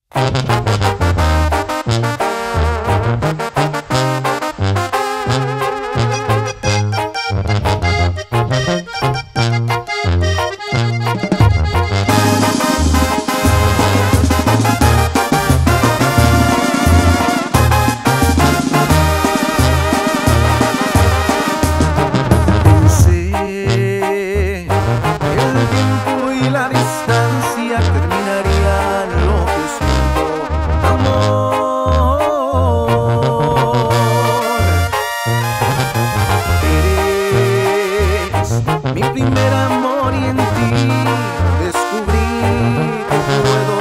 Mi primer amor y en ti descubrí que puedo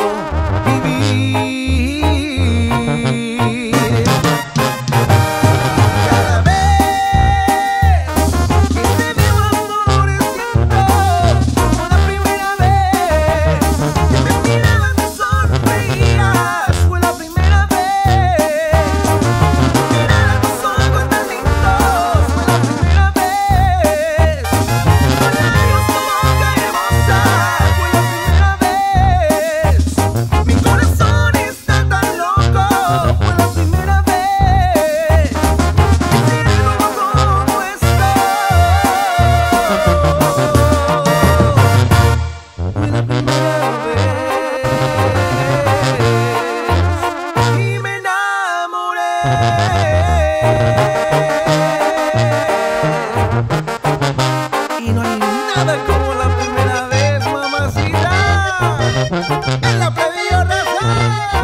vivir. Cada vez que te veo, amor, siento como la primera vez que me mirabas, me sonreías. Fue la primera vez que miraras tus ojos tan lindos. Fue la primera vez. Y no hay nada como la primera vez, mamacita. En la pedí Raza.